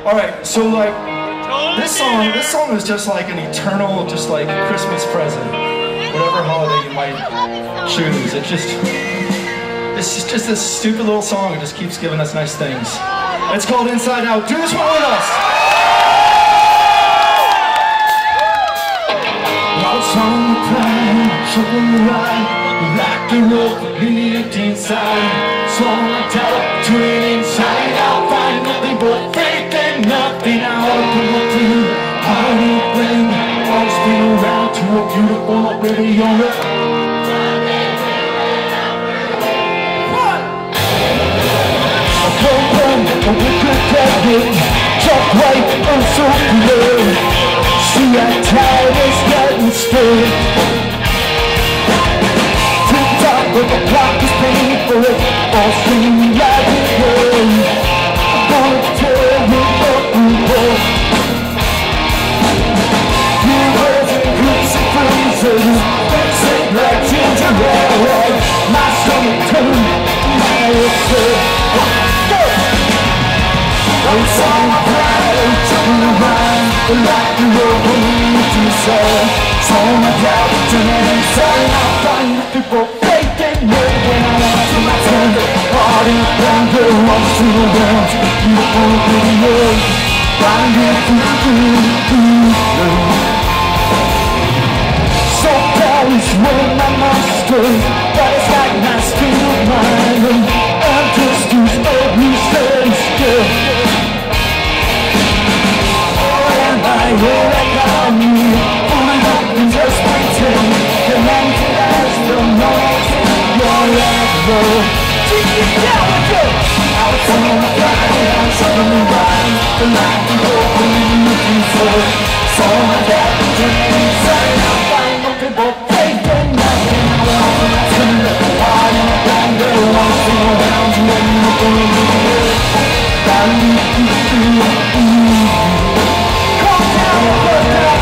Alright, so like, this song is just like an eternal, just like Christmas present. Whatever holiday you might choose. It's just this stupid little song. It just keeps giving us nice things. It's called Inside Out. Do this one with us! What's on the plan? Showing the light. Like the rope, lived inside. Swung like out, turning inside out. Find nothing but faith and nothing out. Come up to you, party bling. All spin around to a beautiful already on it. What? A boom, a wicked dead. Jump right and so clear. See that tide is getting still. But the clock is paying for it, all streaming like it will. I'm gonna tell you what we want. Heroes and groups and freezes, mixing like ginger ale. My stomach turned, my upset. It's on my pride, turning around, the light you were willing to say. It's on my doubt, turning inside, I'll find people. When I want to my turn, party and go on to the world. You open the world, find it through. So Paris when I master, but it's like my skin of mine. And just use every sense still. And I hear like I'm you, only up and just pretend. The man to ask the noise. Take it down with you. Out on the ground, I'm suddenly blind. The light you open, looking for. So my dad turning inside. I'm finding nothing but faith and nothing. I want to turn the heart in a blind girl. I'm still around you and you're going to be here. Calm down, calm down.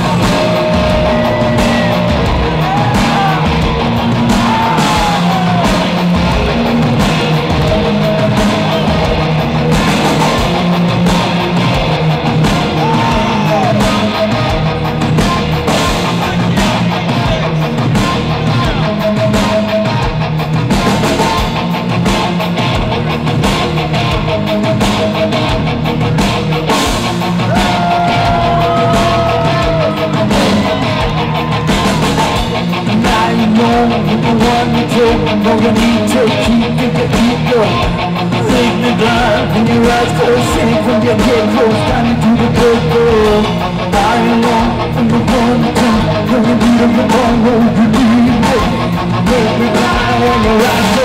No, you need to keep going. Leave me blind when your eyes close, sink when your head closed down into the good world. I alone from the one to when you beat on the wrong road, you leave me. Leave me blind when your eyes close.